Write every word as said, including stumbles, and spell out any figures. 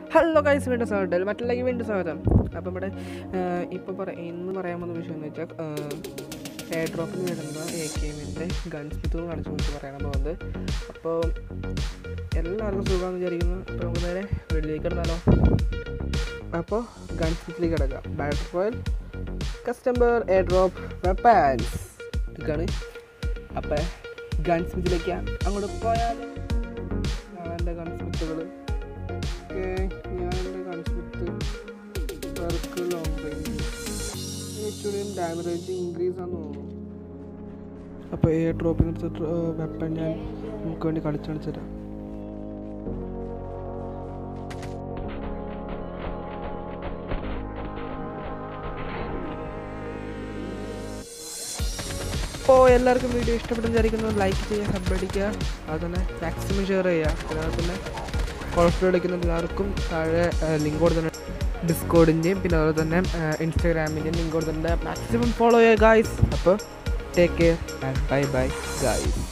Hello guys, വീണ്ടും സ്വാഗതം മറ്റുള്ള വീണ്ടും സ്വാഗതം. അപ്പോൾ ഇവിടെ ഇപ്പോൾ പറ ഇന്ന് പറയാൻ പോകുന്ന വിഷയം എന്ന് വെച്ചാൽ എയർ ഡ്രോപ്പിൽ വരുന്ന എ കെ എമ്മിൻ്റെ ഗൺ സ്മിത്ത് കാണിച്ചു കുറിച്ച് പറയാനാണ് പോകുന്നത്. അപ്പോൾ എല്ലാവർക്കും സുഖമാണെന്ന് വിചാരിക്കുന്നു. അപ്പോൾ നമുക്ക് നേരെ വീട്ടിലേക്ക് കിടന്നാലോ. അപ്പോൾ ഗൺ സ്മിത്തിലേക്ക് കിടക്കാം. Battle royale customer air drop weapons ഇതൊക്കെയാണ്. അപ്പോൾ ഗൺ സ്മിത്തിലേക്ക് അങ്ങോട്ട് പോയാൽ ഞാൻ എൻ്റെ ഗൺ സ്മിത്തുകൾ ഞാൻ എൻ്റെ concept work long range actually damage increase ആണെന്ന് തോന്നുന്നു. അപ്പോൾ എയർ ഡ്രോപ്പിന് എടുത്തിട്ട് വെപ്പൺ ഞാൻ നമുക്ക് വേണ്ടി കളിച്ച് കളിച്ചിട്ടാ. അപ്പോൾ എല്ലാവർക്കും വീഡിയോ ഇഷ്ടപ്പെട്ടെന്ന് വിചാരിക്കുന്നു. ലൈക്ക് ചെയ്യുക, സബ് അടിക്കുക, അതുപോലെ തന്നെ മാക്സിമം ഷെയർ ചെയ്യുക. അതുപോലെ തന്നെ കോൾഫ്രീ കളിക്കുന്ന എല്ലാവർക്കും താഴെ ലിങ്ക് കൊടുത്തിട്ടുണ്ട്, ഡിസ്കോഡിൻ്റെയും പിന്നെ അതുപോലെ തന്നെ ഇൻസ്റ്റാഗ്രാമിൻ്റെയും ലിങ്ക് കൊടുത്തിട്ടുണ്ട്. മാക്സിമം ഫോളോ ചെയ്യുക ഗായ്സ്. അപ്പോൾ take care and bye bye guys.